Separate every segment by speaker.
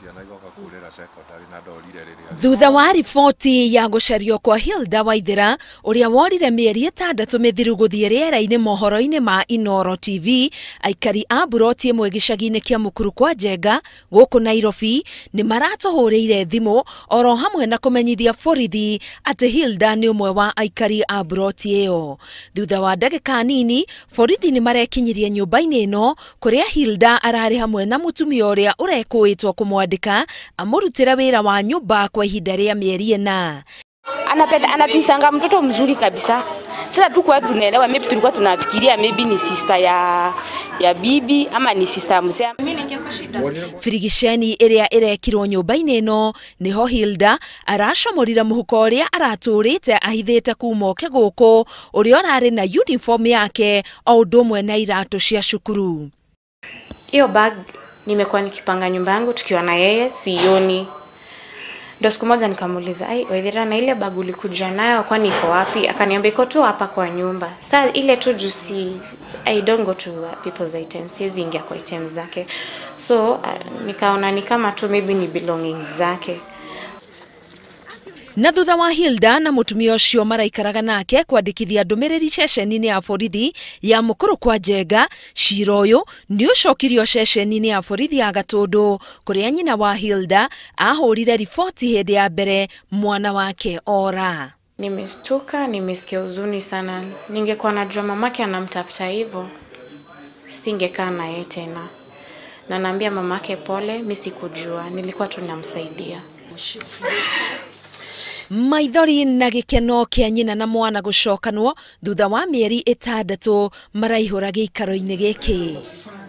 Speaker 1: Thuutha wa riboti ya gucario kwa Hilda Waithira uria worire mieri itandatu mithiru guthie riera-ini mohoro-ini ma Inooro TV, aikari a buroti imwe gicagi-ini kia Mukuru kwa Njenga guku Nairobi ni maratohuriire thimu oro hamwe na kumenyithia borithi ati Hilda ni umwe wa aikari a buroti iyo. Thutha wa ndagika nini, borithi ni marekinyirie nyumba-ini ino kuria Hilda arari hamwe na mutumia uria urekuitwo kumwandika amurutira wira wa nyumba kwa ihinda ria mieri ina.
Speaker 2: Anapisanga mtoto mzuri kabisa. Sasa tu kwa tunaelewa, maybe tulikuwa tunafikiria maybe ni sister ya bibi ama ni sister mzee. Mimi ningekuwa shida.
Speaker 1: Firigisheni iria irekirwo nyumba-ini ino niho Hilda aracomorira muhuko uria araturite ahithite kumoke guku uria arari na uniform yake o ndumwe na iratu cia cukuru.
Speaker 3: Hiyo bag nimekuwa nikipanga nyumba yangu tukiwa na yeye, sioni. Ndio siku moja nikamuuliza, "Ai, Waithira, na ile bag ulikuja nayo kwani iko wapi?" Akaniambia iko tu hapa kwa nyumba. Sasa ile tu jusi, I don't go to people's items, siwezi ingia kwa items zake. So nikaona ni kama tu maybe ni belongings zake.
Speaker 1: Na thutha wa Hilda na mutumia ucio maraikaraga nake kwandikithia ndumiriri ceceni-ini ya borithi ya Mukuru kwa Njenga, cira uyu ni ucokirio ceceni-ini ya borithi ya Gatundu kuria nyina wa Hilda ahurire riboti hindi ya mbere mwana wake ora.
Speaker 3: Nimestuka, nimesikia huzuni sana. Ningekuwa najua mamake anamtafuta hivyo, singekaa na yeye tena. Na naambia mamake pole, mimi sikujua, nilikuwa tu namsaidia.
Speaker 1: Maithori na gikeno kia nyina na mwana gucokanwo thutha wa mieri itandatu maraihura giikaro-ini giki.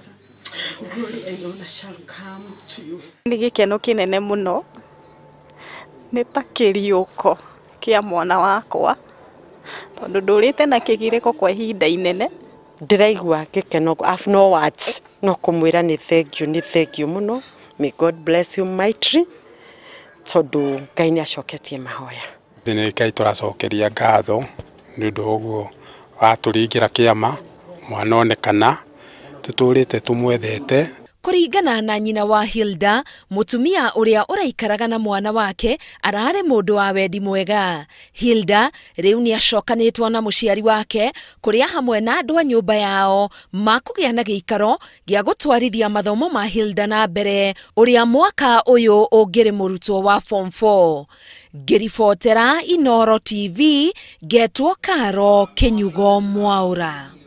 Speaker 4: Ni gikeno kinene muno, ni ta kiriuko kia mwana wakwa, tondu ndurite na kigiriko kwa ihinda inene.
Speaker 5: Ndiraigua gikeno, I have no words, no kumwira ni thank you muno. May God bless you mightily. Tondu Ngai ni acoketie mahoya.
Speaker 6: Nini Ngai turacokeria ngatho ni undu uguo waturingira kiama mwana onekana tuturite tumwethete.
Speaker 1: Kuringana na nyina wa Hilda, mutumia uria uraikaraga na mwana wake arari mundu wa wendi mwega. Hilda riu ni acokanitwo na muciari wake kuria hamwe na andu a nyumba yao makugia na giikaro gia gutwarithia mathomo ma Hilda na mbere uria mwaka uyu ungiri murutwo wa form 4. Ngiribotera Inooro TV, getwo Karo Kinyugo Mwaura.